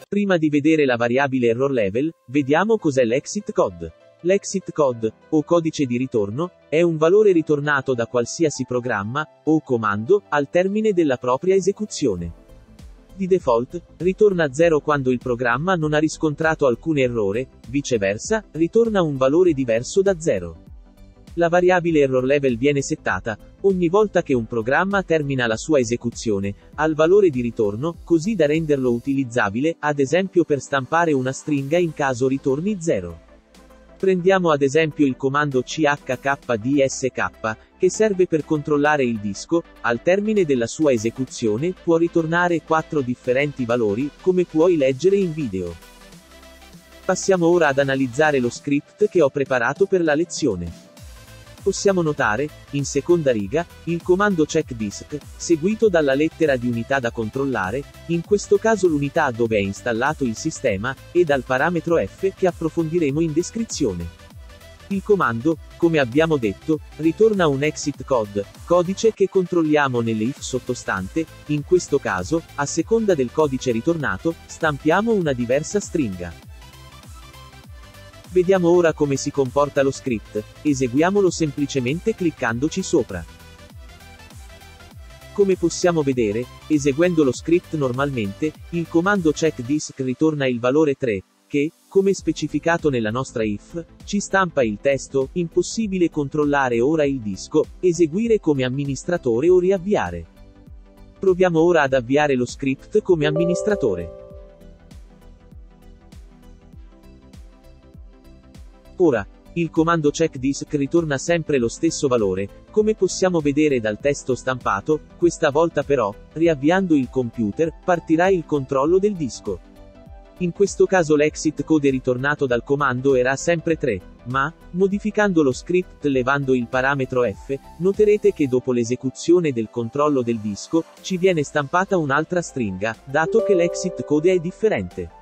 Prima di vedere la variabile error level, vediamo cos'è l'exit code. L'exit code, o codice di ritorno, è un valore ritornato da qualsiasi programma, o comando, al termine della propria esecuzione. Di default, ritorna 0 quando il programma non ha riscontrato alcun errore, viceversa, ritorna un valore diverso da 0. La variabile error level viene settata, ogni volta che un programma termina la sua esecuzione, al valore di ritorno, così da renderlo utilizzabile, ad esempio per stampare una stringa in caso ritorni 0. Prendiamo ad esempio il comando chkdsk, che serve per controllare il disco, al termine della sua esecuzione, può ritornare 4 differenti valori, come puoi leggere in video. Passiamo ora ad analizzare lo script che ho preparato per la lezione. Possiamo notare, in seconda riga, il comando checkdisk, seguito dalla lettera di unità da controllare, in questo caso l'unità dove è installato il sistema, e dal parametro f, che approfondiremo in descrizione. Il comando, come abbiamo detto, ritorna un exit code, codice che controlliamo nelle if sottostante, in questo caso, a seconda del codice ritornato, stampiamo una diversa stringa. Vediamo ora come si comporta lo script, eseguiamolo semplicemente cliccandoci sopra. Come possiamo vedere, eseguendo lo script normalmente, il comando checkdisk ritorna il valore 3, che, come specificato nella nostra if, ci stampa il testo, impossibile controllare ora il disco, eseguire come amministratore o riavviare. Proviamo ora ad avviare lo script come amministratore. Ora, il comando checkdisk ritorna sempre lo stesso valore, come possiamo vedere dal testo stampato, questa volta però, riavviando il computer, partirà il controllo del disco. In questo caso l'exit code ritornato dal comando era sempre 3, ma, modificando lo script levando il parametro f, noterete che dopo l'esecuzione del controllo del disco, ci viene stampata un'altra stringa, dato che l'exit code è differente.